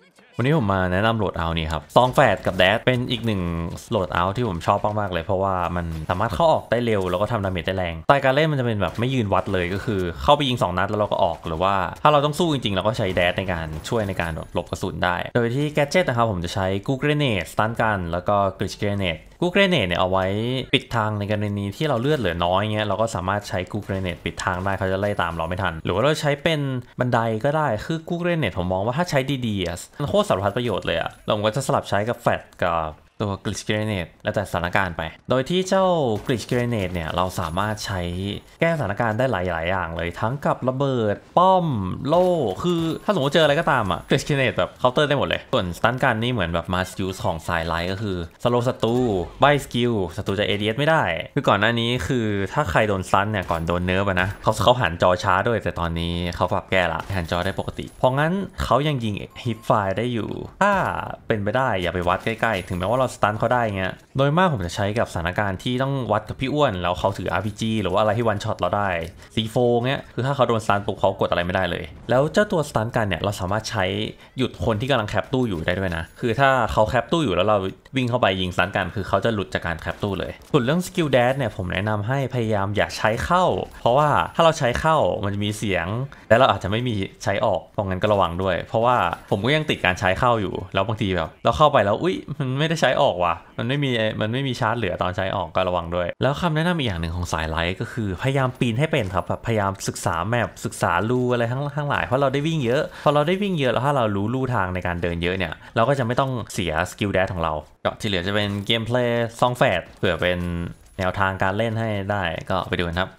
วันนี้ผมมาแนะนำโหลดเอานี่ครับซองแฟดกับแดดเป็นอีกหนึ่งโหลดเอาที่ผมชอบมากๆเลยเพราะว่ามันสามารถเข้าออกได้เร็วแล้วก็ทำดาเมจได้แรงสไตล์การเล่นมันจะเป็นแบบไม่ยืนวัดเลยก็คือเข้าไปยิง2นัดแล้วเราก็ออกหรือว่าถ้าเราต้องสู้จริงๆเราก็ใช้แดดในการช่วยในการหลบกระสุนได้โดยที่แกดเจ็ตนะครับผมจะใช้กูเกรเนตสตันกันแล้วก็กริชเกรเนตกูเกรเนตเนี่ยเอาไว้ปิดทางในกรณีที่เราเลือดเหลือน้อยเงี้ยเราก็สามารถใช้กูเกรเนตปิดทางได้เขาจะไล่ตามเราไม่ทันหรือว่าเราใช้เป็นบันไดก็ได้คือกูเกรเนตผมมองว่าถ้าใช้ดีๆมันโคตรสารพัดประโยชน์เลยอะเราก็จะสลับใช้กับแฟดกับตัวกริชเกรเนตแล้วแต่สถานการณ์ไปโดยที่เจ้ากริชเกรเนตเนี่ยเราสามารถใช้แก้สถานการณ์ได้หลายอย่างเลยทั้งกับระเบิดป้อมโล่คือถ้าสมมติเจออะไรก็ตามอะกริชเกรเนตแบบเคาน์เตอร์ได้หมดเลยส่วนสตันกันนี่เหมือนแบบมาสยูสของสายไลท์ก็คือสโลศัตรูใบสกิลศัตรูจะเอเดียสไม่ได้คือก่อนหน้านี้คือถ้าใครโดนสตันเนี่ยก่อนโดนเนิร์ฟนะเขาหันจอช้าด้วยแต่ตอนนี้เขาปรับแก้ละหันจอได้ปกติเพราะงั้นเขายังยิงฮิปไฟได้อยู่ถ้าเป็นไปได้อย่าไปวัดใกล้ๆถึงแม้ว่าเราสตันเขาได้เงี้ยโดยมากผมจะใช้กับสถานการณ์ที่ต้องวัดกับพี่อ้วนแล้วเขาถือ RPG หรือว่าอะไรที่วันช็อตเราได้ C4 เงี้ยคือถ้าเขาโดนสตันปุ๊บเขากดอะไรไม่ได้เลยแล้วเจ้าตัวสตันกันเนี่ยเราสามารถใช้หยุดคนที่กำลังแคปตู้อยู่ได้ด้วยนะคือถ้าเขาแคปตู้อยู่แล้วเราวิ่งเข้าไปยิงสตันกันคือเขาจะหลุดจากการแคปตู้เลยส่วนเรื่องสกิลแดชเนี่ยผมแนะนำให้พยายามอย่าใช้เข้าเพราะว่าถ้าเราใช้เข้ามันจะมีเสียงและเราอาจจะไม่มีใช้ออกเพราะงั้นก็ระวังด้วยเพราะว่าผมก็ยังติดการใช้เข้าอยู่แล้วบางทีแบบเราเข้าไปแล้วอุ๊ยมันไม่ได้ใช้ออกว่ะมันไม่มีชาร์จเหลือตอนใช้ออกก็ระวังด้วยแล้วคำแนะนำอีกอย่างหนึ่งของสายไลท์ก็คือพยายามปีนให้เป็นครับแบบพยายามศึกษาแมปศึกษารูอะไรทั้งหลายเพราะเราได้วิ่งเยอะพอเราได้วิ่งเยอะแล้วถ้าเรารู้ลู่ทางในการเดินเยอะเนี่ยเราก็จะไม่ต้องเสียสกิลแดชของเราก็ที่เหลือจะเป็นเกมเพลย์ซองแฟดเผื่อเป็นแนวทางการเล่นให้ได้ก็ไปดูกันครับ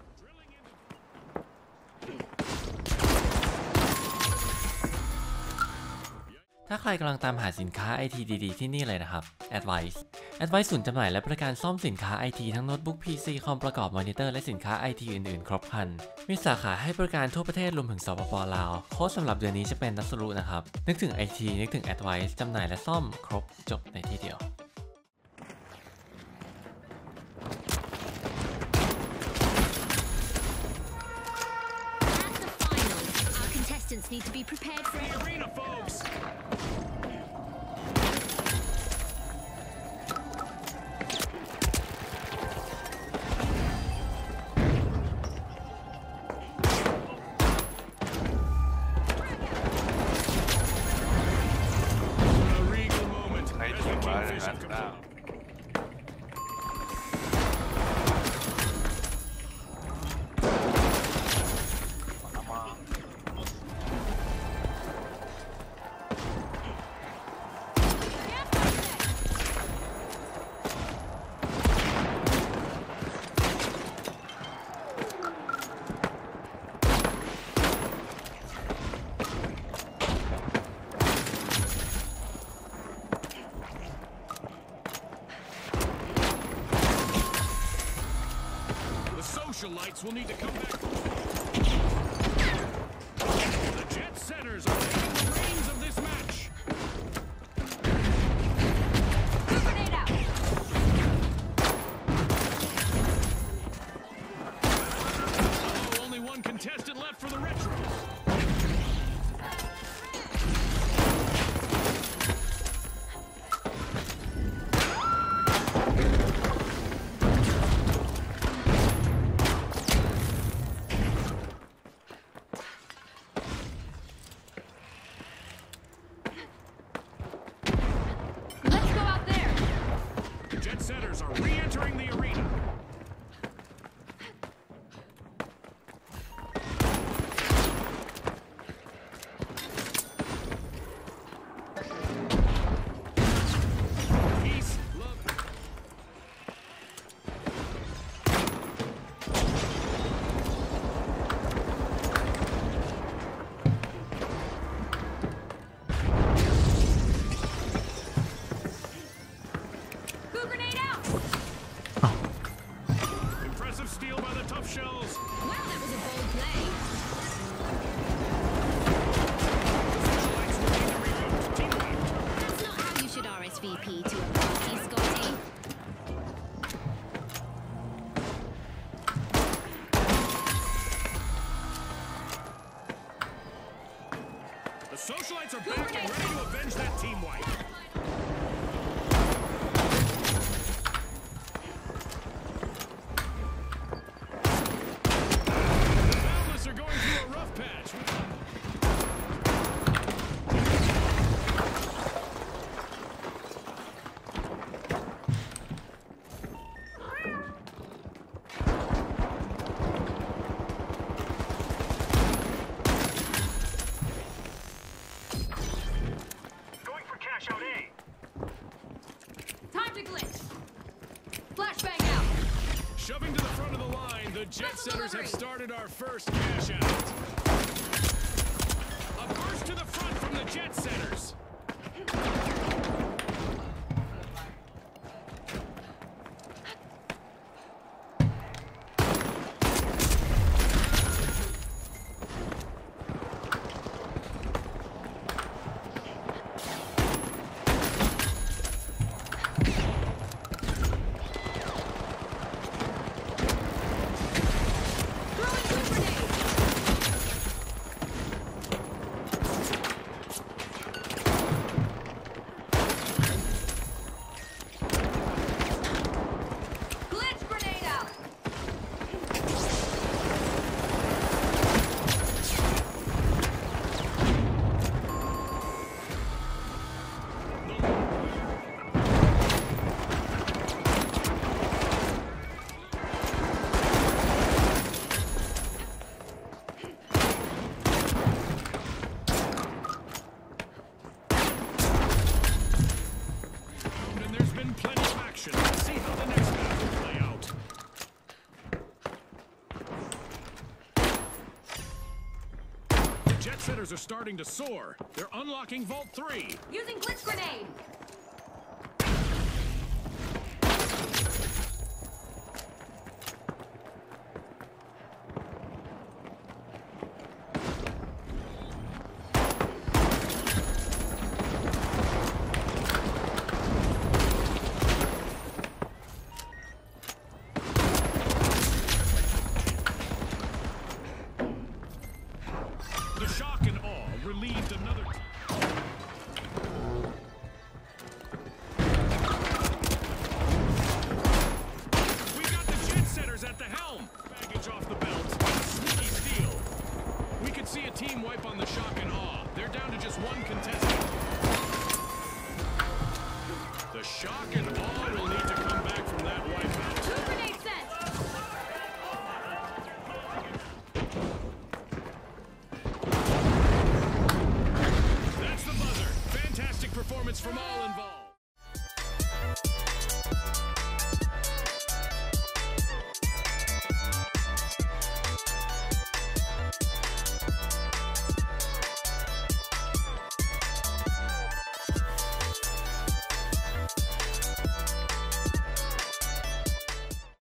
ถ้าใครกำลังตามหาสินค้า IT ดีๆที่นี่เลยนะครับ Advice ศูนย์จำหน่ายและบริการซ่อมสินค้า IT ทั้งโน้ตบุ๊ก PC คอมประกอบมอนิเตอร์และสินค้า IT อื่นๆครบครันมีสาขาให้บริการทั่วประเทศรวมถึงสปป.ลาวโค้ดสำหรับเดือนนี้จะเป็นนัสรุนะครับนึกถึง IT นึกถึง Advice จำหน่ายและซ่อมครบจบในที่เดียว Need to be prepared for the arena, folks. A regal moment. Socialites will need to come back. The Jet Setters are taking the reins of this match. Grenade out. Oh, only one contestant left for the Retros. Setters are re-entering the arena. Peace, love. ready to avenge that team wipe. The Boundless are going through a rough patch. Going for cash out A. Time to glitch. Flashbang out. Shoving to the front of the line, the Jet Setters have started our first cash out. A burst to the front from the Jet Setters. Throwing two grenades. Glitch grenade out. And there's been plenty of action. Let's see how the next half will play out. The Jet Setters are starting to soar. They're unlocking Vault 3. Using glitch grenade. The shock and awe relieved another team. We got the Jet Setters at the helm. Baggage off the belt. Sneaky steal. We could see a team wipe on the shock and awe. They're down to just one contestant. The shock and awe will need to come back from that wipeout. Two grenade sent. That's the buzzer. Fantastic performance from all involved.